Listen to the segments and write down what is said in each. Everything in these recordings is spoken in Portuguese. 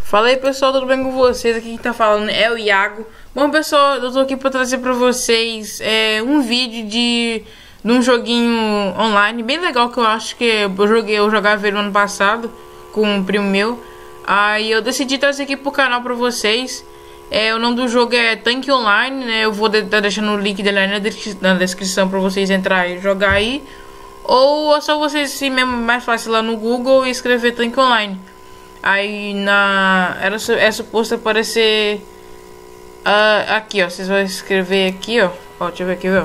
Fala aí pessoal, tudo bem com vocês? Aqui quem tá falando é o Iago. Bom pessoal, eu tô aqui pra trazer pra vocês um vídeo de um joguinho online bem legal que eu acho que eu jogava ele no ano passado com um primo meu. Aí eu decidi trazer aqui pro canal pra vocês. O nome do jogo é Tank Online, né? Eu vou estar deixando o link dele aí na descrição pra vocês entrarem e jogar aí. Ou é só vocês, assim mesmo, mais fácil lá no Google e escrever Tank Online. Aí é suposto aparecer aqui, ó. Vocês vão escrever aqui, ó. Deixa eu ver aqui, ó.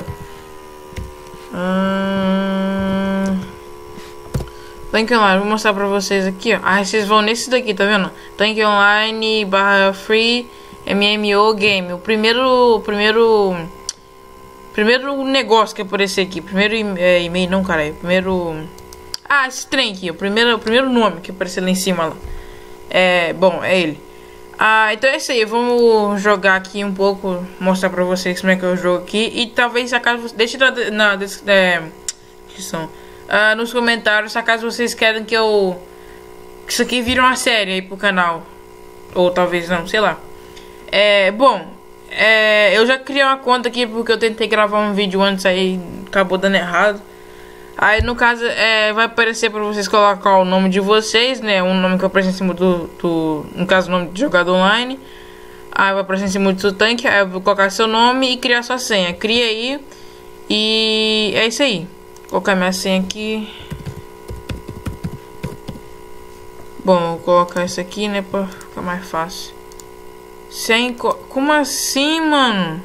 Tank Online, vou mostrar pra vocês aqui, ó. Vocês vão nesse daqui, tá vendo? Tank Online /free MMO game. O primeiro negócio que aparecer aqui. Primeiro e-mail, não, cara. Esse trem aqui, o primeiro nome que apareceu lá em cima lá. Bom, é ele. Então é isso aí, vamos jogar aqui um pouco, mostrar pra vocês como é que eu jogo aqui. E talvez, acaso, deixe na descrição, nos comentários, se acaso vocês querem que isso aqui vire uma série aí pro canal. Ou talvez não, sei lá. Eu já criei uma conta aqui porque eu tentei gravar um vídeo antes, aí acabou dando errado. Aí no caso vai aparecer para vocês colocar o nome de vocês, né? Um nome que aparece em cima no caso, o nome de jogador online. Aí vai aparecer em cima do tanque. Aí eu vou colocar seu nome e criar sua senha. Cria aí. E é isso aí. Vou colocar minha senha aqui. Bom, vou colocar isso aqui, né? Pra ficar mais fácil. Como assim, mano?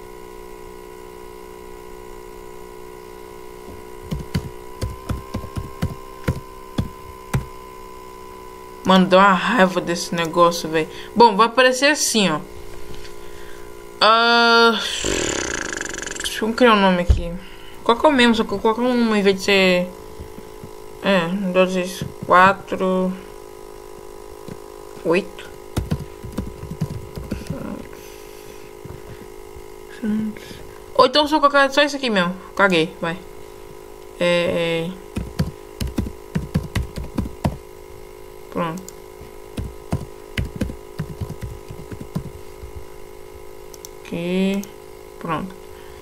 Mano, deu uma raiva desse negócio, velho. Bom, vai aparecer assim, ó. Deixa eu criar um nome aqui. Qual que é o mesmo? Só que eu coloco um em vez de ser 1, 2, 3, 4, 8. Ou então se eu colocar só isso aqui mesmo. Caguei, vai. Pronto. Aqui. Pronto.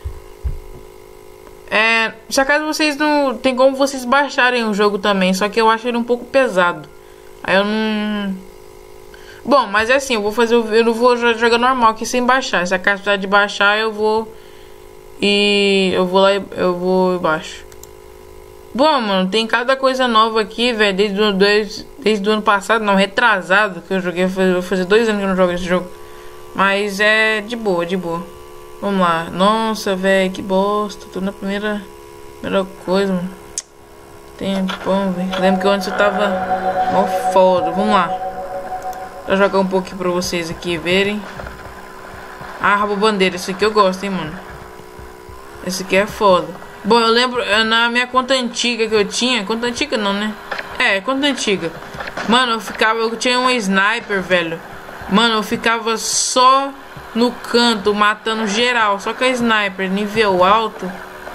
Se acaso vocês não... Tem como vocês baixarem o jogo também. Só que eu acho ele um pouco pesado. Aí eu não... Bom, mas é assim, eu não vou jogar normal aqui sem baixar. Se a caso de baixar, eu vou lá e eu vou e baixo. Bom, mano, tem cada coisa nova aqui, velho. Desde o ano passado, não, retrasado que eu joguei. Vou fazer 2 anos que eu não jogo esse jogo. Mas é de boa, de boa. Vamos lá. Nossa, velho, que bosta. Tô na primeira coisa, mano. Tempão, velho. Lembro que antes eu tava mó foda. Vamos lá. Vou jogar um pouquinho pra vocês aqui verem. Rabo bandeira. Esse aqui eu gosto, hein, mano. Esse aqui é foda. Bom, eu lembro na minha conta antiga que eu tinha. Conta antiga não, né? Conta antiga. Mano, eu tinha um sniper, velho. Mano, eu ficava só no canto, matando geral. Só que a sniper, nível alto.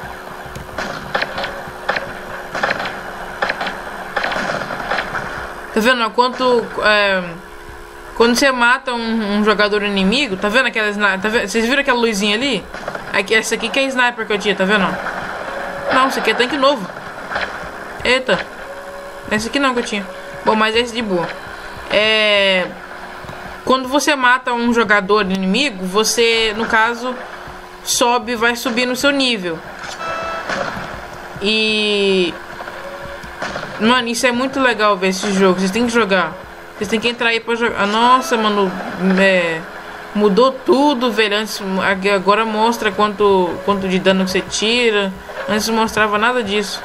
Tá vendo? Quando você mata um jogador inimigo, tá vendo aquela sniper? Tá vendo? Vocês viram aquela luzinha ali? Essa aqui que é a sniper que eu tinha, tá vendo? Não, esse aqui é tanque novo. Eita. Esse aqui não que eu tinha. Bom, mas esse de boa. Quando você mata um jogador inimigo, você, no caso, vai subir no seu nível. E... Mano, isso é muito legal ver esse jogo. Vocês têm que jogar. Vocês têm que entrar aí pra jogar. Nossa, mano. Mudou tudo, velho. Agora mostra quanto de dano que você tira. Antes não mostrava nada disso.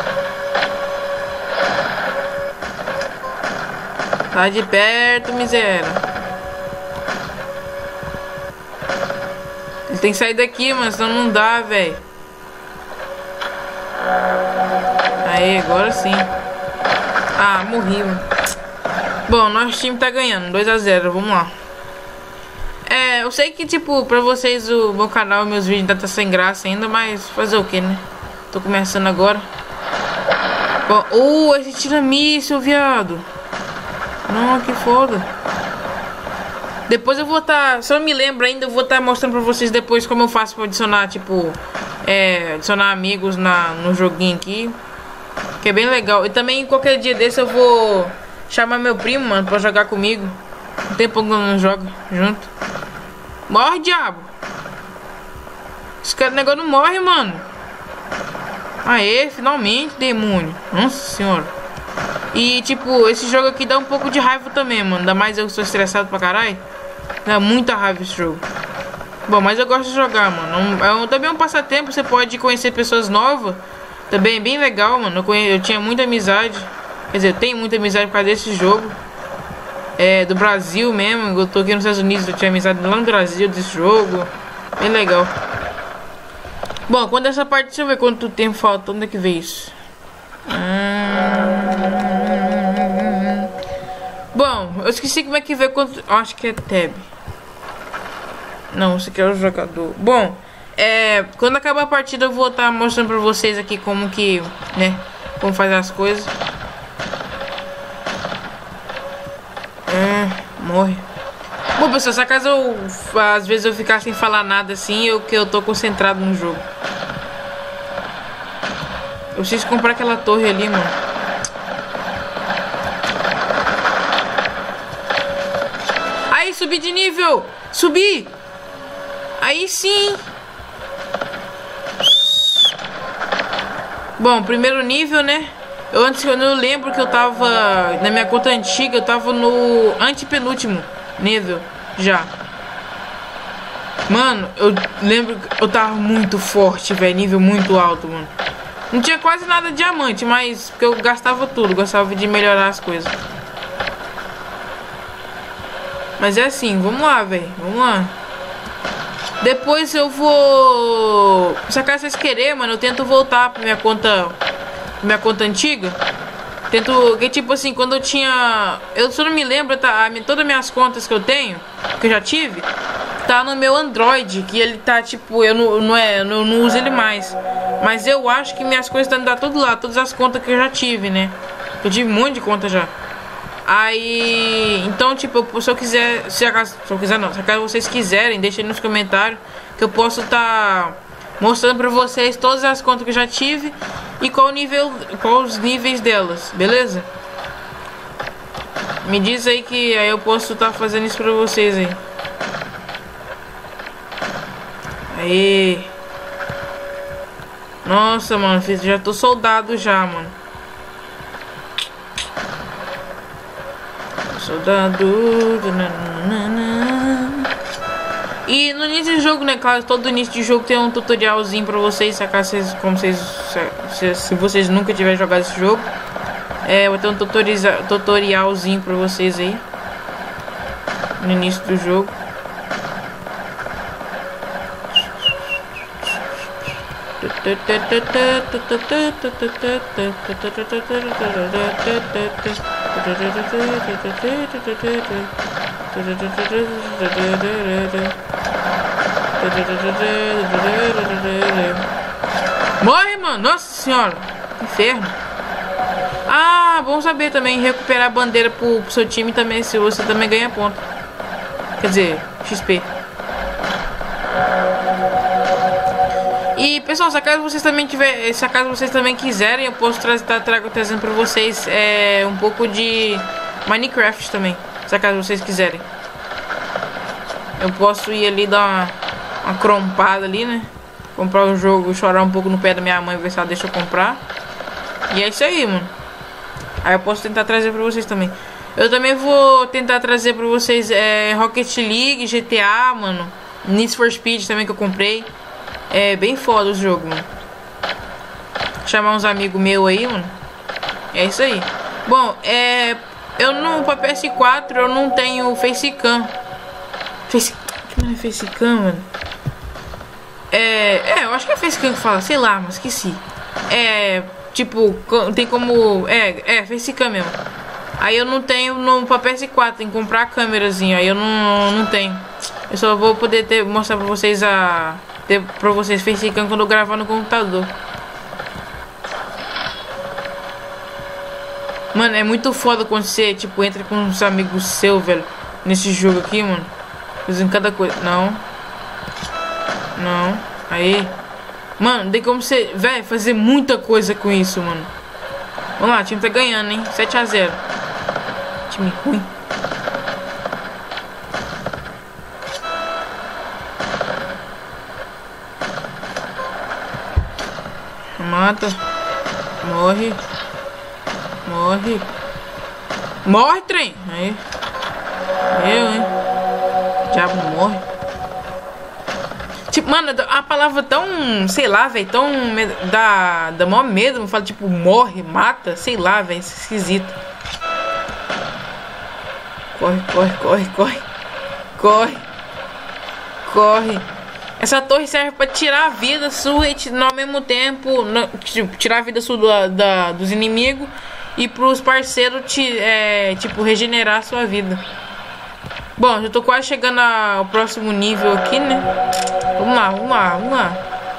Tá de perto, miséria. Ele tem que sair daqui, mas senão não dá, velho. Aí, agora sim. Morri, mano. Bom, nosso time tá ganhando 2 a 0, vamos lá. Eu sei que, tipo, pra vocês o meu canal e meus vídeos ainda tá sem graça ainda, mas fazer o que, né? Tô começando agora. Bom, esse tira míssil, viado. Não, que foda. Depois eu vou estar, se eu me lembro ainda, eu vou estar mostrando pra vocês depois como eu faço pra adicionar, tipo, adicionar amigos no joguinho aqui. Que é bem legal. E também qualquer dia desse eu vou chamar meu primo, mano, pra jogar comigo. Um tempo que eu não jogo junto. Morre, diabo! Esse cara, negócio não morre, mano. Aê, finalmente, demônio. Nossa senhora. E tipo, esse jogo aqui dá um pouco de raiva também, mano. Ainda mais eu que sou estressado pra caralho. Dá muita raiva esse jogo. Bom, mas eu gosto de jogar, mano. Também é um passatempo, você pode conhecer pessoas novas. Também é bem legal, mano. Eu tinha muita amizade. Quer dizer, eu tenho muita amizade por causa desse jogo. Do Brasil mesmo. Eu tô aqui nos Estados Unidos, eu tinha amizade lá no Brasil desse jogo. Bem legal. Bom, quando essa parte, deixa eu ver quanto tempo falta. Onde é que veio isso? Bom, eu esqueci como é que veio quanto. Acho que é tab. Não, esse aqui é o jogador. Bom, quando acabar a partida eu vou estar mostrando pra vocês aqui como que, né, como fazer as coisas. Morre. Bom, pessoal, se acaso às vezes eu ficar sem falar nada assim, que eu tô concentrado no jogo. Eu preciso comprar aquela torre ali, mano. Aí, subi de nível! Subi! Aí sim! Bom, primeiro nível, né? Eu lembro que eu tava na minha conta antiga, eu tava no antepenúltimo nível já. Mano, eu lembro que eu tava muito forte, velho, nível muito alto, mano. Não tinha quase nada de diamante, mas porque eu gastava tudo, gostava de melhorar as coisas. Mas é assim, vamos lá, velho, vamos lá. Depois eu vou, se acaso vocês querem, mano, eu tento voltar pra minha conta antiga. Tento, que tipo assim, quando eu tinha, eu só não me lembro, tá, todas as minhas contas que eu tenho, que eu já tive, tá no meu Android, que ele tá tipo, eu não uso ele mais. Mas eu acho que minhas coisas estão tudo lá, todas as contas que eu já tive, né? Eu tive um monte de conta já. Aí, então tipo, se eu quiser, se acaso vocês quiserem, deixem aí nos comentários que eu posso tá mostrando pra vocês todas as contas que eu já tive e qual os níveis delas, beleza? Me diz aí que aí eu posso estar fazendo isso pra vocês aí. Aê. Nossa, mano, já tô soldado já, mano. Soldado. E no início do jogo, né, claro, todo início de jogo tem um tutorialzinho pra vocês, sacar se vocês nunca tiverem jogado esse jogo. Vai ter um tutorialzinho pra vocês aí no início do jogo. Morre, mano, nossa senhora, inferno. Ah, bom saber também, recuperar a bandeira pro seu time também, se você também ganha ponto. Quer dizer, XP. E pessoal, se acaso vocês também quiserem, eu posso trazendo pra vocês um pouco de Minecraft também, se acaso vocês quiserem. Eu posso ir ali dar uma crompada ali, né? Comprar o jogo, chorar um pouco no pé da minha mãe, ver se ela deixa eu comprar. E é isso aí, mano. Aí eu posso tentar trazer pra vocês também. Eu também vou tentar trazer pra vocês Rocket League, GTA, mano. Need for Speed também que eu comprei. É bem foda o jogo, mano. Chamar uns amigos meus aí, mano. É isso aí. Bom, eu não, pra PS4 eu não tenho Facecam. Que não é Facecam, mano? Eu acho que é Facecam que fala, sei lá, mas esqueci. Tipo, tem como. Facecam mesmo. Aí eu não tenho pra PS4, tem que comprar a câmerazinha. Aí eu não tenho. Eu só vou poder mostrar pra vocês pra vocês Facecam quando eu gravar no computador. Mano, é muito foda quando você, tipo, entra com uns amigos seus, velho, nesse jogo aqui, mano. Fazendo cada coisa. Não. Não. Aí. Mano, tem como você, velho, fazer muita coisa com isso, mano. Vamos lá, o time tá ganhando, hein? 7-0. Time ruim. Mata. Morre. Morre. Morre, trem. Aí. Eu, hein? Diabo morre. Tipo, mano, a palavra tão, sei lá, velho, tão dá maior medo, fala tipo morre, mata, sei lá, velho, esquisito. Corre, corre, corre, corre. Corre. Corre. Essa torre serve pra tirar a vida sua e ao mesmo tempo, tipo, tirar a vida sua dos inimigos e pros parceiros tipo, regenerar a sua vida. Bom, já tô quase chegando ao próximo nível aqui, né? Vamos lá, vamos lá, vamos lá.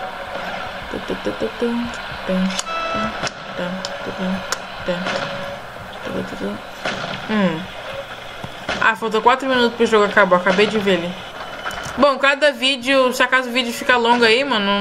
Ah, faltou 4 minutos pro jogo acabar. Acabei de ver ali. Bom, cada vídeo, se acaso o vídeo fica longo aí, mano,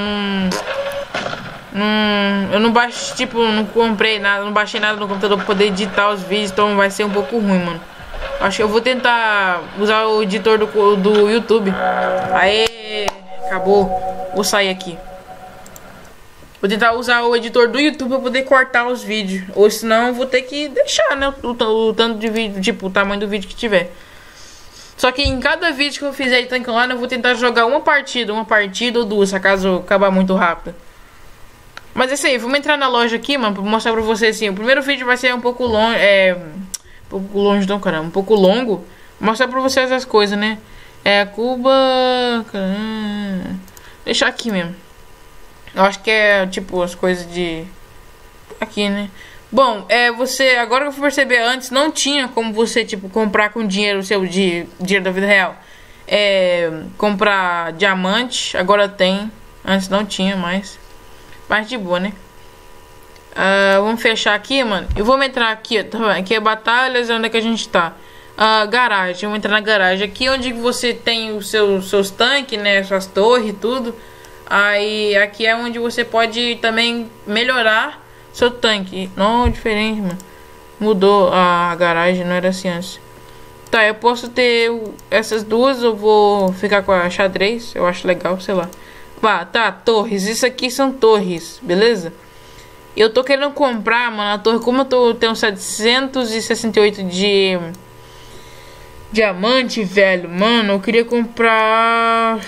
eu não baixei, tipo, não comprei nada, não baixei nada no computador pra poder editar os vídeos, então vai ser um pouco ruim, mano. Acho que eu vou tentar usar o editor do YouTube. Aê, acabou. Vou sair aqui. Vou tentar usar o editor do YouTube pra poder cortar os vídeos. Ou senão eu vou ter que deixar, né, o tanto de vídeo, tipo, o tamanho do vídeo que tiver. Só que em cada vídeo que eu fizer de Tank Online eu vou tentar jogar uma partida ou duas, se acaso acabar muito rápido. Mas é isso aí, vamos entrar na loja aqui, mano, pra mostrar pra vocês assim. O primeiro vídeo vai ser um pouco longe, um pouco longe não, caramba, um pouco longo. Mostrar pra vocês as coisas, né? Cuba, caramba. Deixar aqui mesmo. Eu acho que é, tipo, as coisas de... Aqui, né? Bom, você, agora que eu fui perceber, antes não tinha como você, tipo, comprar com dinheiro seu, dinheiro da vida real. Comprar diamante, agora tem. Antes não tinha mais. Mas de boa, né? Vamos fechar aqui, mano. Eu vou entrar aqui, ó, aqui é batalhas, onde é que a gente tá? Garagem, vamos entrar na garagem. Aqui onde você tem os seus tanques, né? Suas torres e tudo. Aí, aqui é onde você pode também melhorar seu tanque. Não, diferente, mano. Mudou a garagem, não era assim antes. Tá, eu posso ter essas duas. Eu vou ficar com a xadrez. Eu acho legal, sei lá. Tá, torres. Isso aqui são torres, beleza? Eu tô querendo comprar, mano, a torre. Como eu tenho 768 de diamante, velho. Mano, eu queria comprar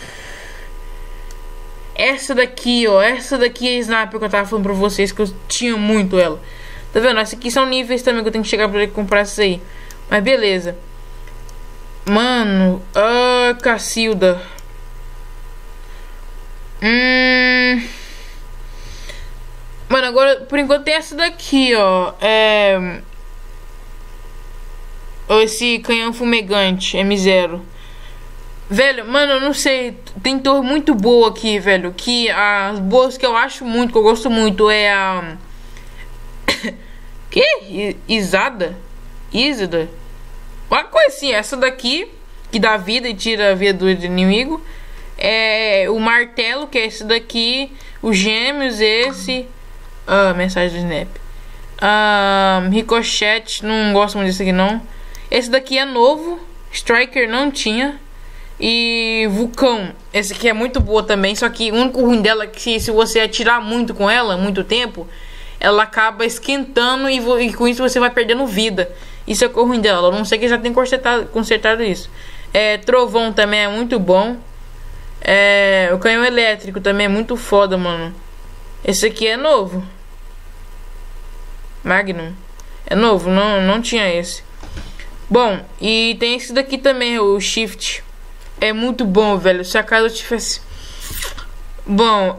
essa daqui, ó. Essa daqui é a sniper que eu tava falando pra vocês, que eu tinha muito ela. Tá vendo? Essa aqui são níveis também que eu tenho que chegar pra poder comprar essa aí. Mas beleza. Mano, Cacilda. Mano, agora, por enquanto tem essa daqui, ó. Esse canhão fumegante, M0. Velho, mano, eu não sei. Tem torre muito boa aqui, velho. Que as boas que eu acho muito, que eu gosto muito, é a... Que? Isada? Uma coisa assim, essa daqui, que dá vida e tira a vida do inimigo. O martelo, que é esse daqui. Os gêmeos, esse. Mensagem do Snap. Ricochete, não gosto muito desse aqui não. Esse daqui é novo. Striker não tinha. E vulcão, esse aqui é muito boa também. Só que o único ruim dela é que se você atirar muito com ela, muito tempo, ela acaba esquentando e com isso você vai perdendo vida. Isso é o ruim dela. Eu não sei que já tem consertado isso. Trovão também é muito bom. O canhão elétrico também é muito foda, mano. Esse aqui é novo. Magnum. É novo, não tinha esse. Bom, e tem esse daqui também, o Shift. É muito bom, velho. Se acaso eu tivesse... Bom,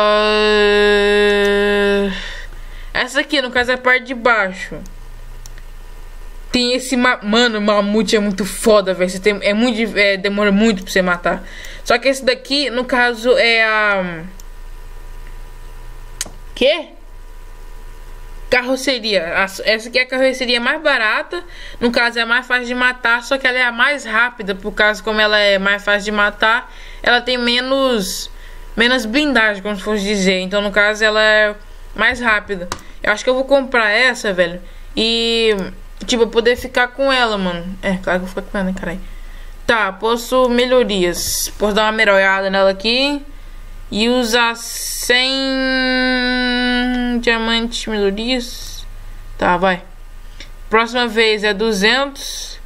essa aqui, no caso, é a parte de baixo. Tem esse... Mano, o mamute é muito foda, velho. Demora muito pra você matar. Só que esse daqui, no caso, é a... Quê? Carroceria. Essa aqui é a carroceria mais barata. No caso é a mais fácil de matar. Só que ela é a mais rápida. Por causa como ela é mais fácil de matar, ela tem menos blindagem, como se fosse dizer. Então no caso ela é mais rápida. Eu acho que eu vou comprar essa, velho. E tipo, eu poder ficar com ela, mano. É, claro que eu vou ficar com ela, né, caralho. Tá, posso melhorias. Posso dar uma melhorada nela aqui. E usar 100 diamantes melhorias. Tá, vai. Próxima vez é 200.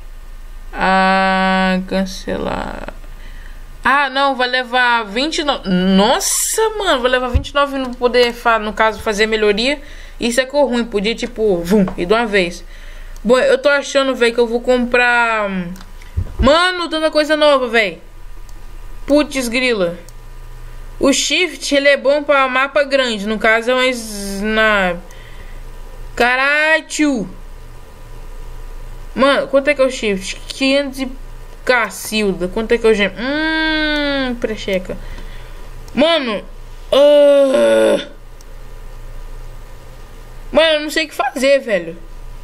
Cancelar. Não, vai levar 29. Nossa, mano, vai levar 29 no poder, no caso, fazer melhoria. Isso é cor ruim, podia tipo, vum, e de uma vez. Bom, eu tô achando, velho, que eu vou comprar. Mano, tanta coisa nova, velho. Putz, grila. O shift, ele é bom pra mapa grande. No caso é uma Caralho. Mano, quanto é que é o shift? 500 e cacilda. Quanto é que é o gem? Precheca. Mano. Mano, eu não sei o que fazer, velho.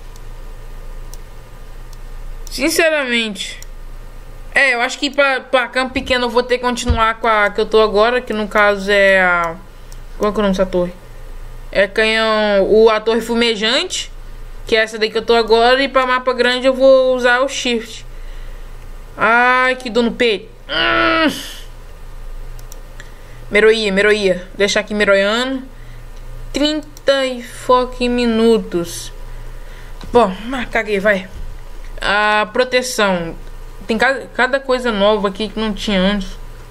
Sinceramente. Eu acho que pra campo pequeno eu vou ter que continuar com a que eu tô agora. Que no caso é a... Qual é o nome dessa torre? É canhão... a torre fumejante. Que é essa daí que eu tô agora. E pra mapa grande eu vou usar o shift. Ai, que dor no peito. Meroia. Deixar aqui meroiando. 30 e fucking minutos. Bom, caguei, vai. A proteção. Tem cada coisa nova aqui que não tinha antes.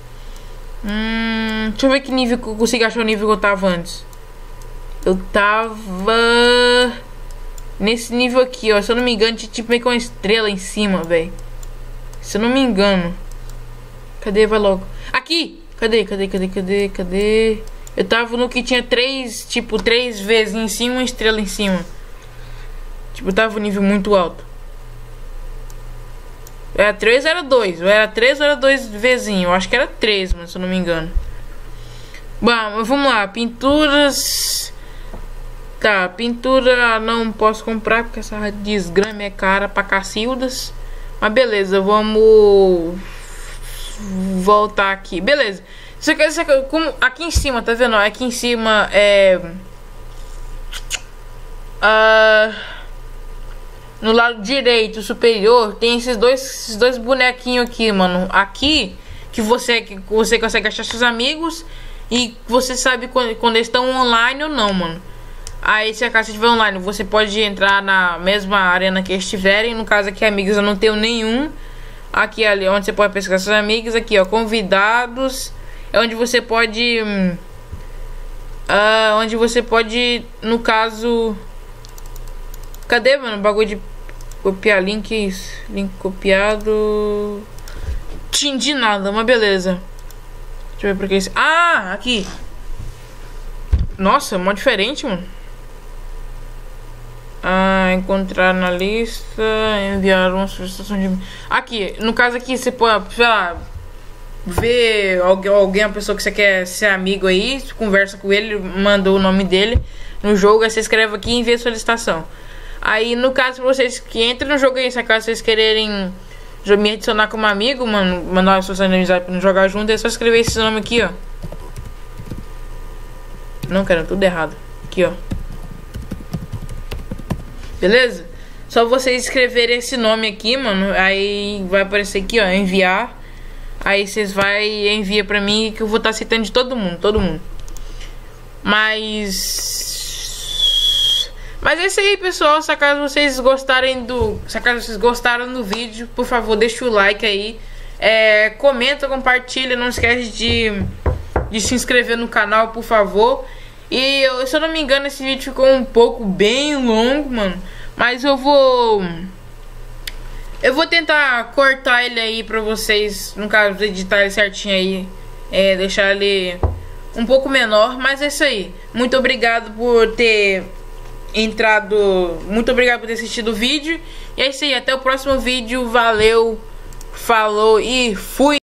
Deixa eu ver que nível que eu consigo achar o nível que eu tava antes. Eu tava nesse nível aqui, ó. Se eu não me engano, tinha tipo meio que uma estrela em cima, velho. Se eu não me engano. Cadê? Vai logo. Aqui! Cadê? Eu tava no que tinha 3 vezes em cima, uma estrela em cima. Tipo, eu tava no nível muito alto. Era 3 ou era 2? Ou era 3 ou era 2 vezinho? Eu acho que era 3, mas se eu não me engano. Bom, vamos lá. Pinturas. Tá, pintura não posso comprar porque essa desgrama é cara pra cacildas. Mas beleza, vamos voltar aqui. Beleza. Isso aqui, como aqui em cima, tá vendo? Aqui em cima é... no lado direito superior tem esses dois bonequinhos aqui, mano. Aqui que você consegue achar seus amigos e você sabe quando eles estão online ou não, mano. Aí se a casa estiver online, você pode entrar na mesma arena que eles estiverem. No caso aqui, amigos, eu não tenho nenhum. Aqui ali onde você pode pesquisar seus amigos. Aqui, ó, convidados. É onde você pode no caso... Cadê, mano? O bagulho de copiar link. Link copiado. De nada, mas beleza. Deixa eu ver porque isso. Aqui. Nossa, mó diferente, mano. Encontrar na lista. Enviar uma solicitação de... Aqui, no caso aqui, você pode, sei lá, ver alguém, a pessoa que você quer ser amigo aí, conversa com ele, manda o nome dele no jogo, aí você escreve aqui e envia a solicitação. Aí no caso vocês que entrem no jogo aí, se acaso vocês quererem me adicionar como amigo, mano, mandar uma solicitação de amizade pra não jogar junto, é só escrever esse nome aqui, ó. Não, cara, tudo errado. Aqui, ó. Beleza? Só vocês escreverem esse nome aqui, mano. Aí vai aparecer aqui, ó, enviar. Aí vocês envia pra mim que eu vou estar aceitando de todo mundo. Mas é isso aí, pessoal. Se acaso vocês gostaram do vídeo, por favor, deixa o like aí. Comenta, compartilha. Não esquece de se inscrever no canal, por favor. E se eu não me engano, esse vídeo ficou bem longo, mano. Mas eu vou tentar cortar ele aí pra vocês, no caso, editar ele certinho aí, deixar ele um pouco menor, mas é isso aí. Muito obrigado por ter entrado, muito obrigado por ter assistido o vídeo. E é isso aí, até o próximo vídeo, valeu, falou e fui!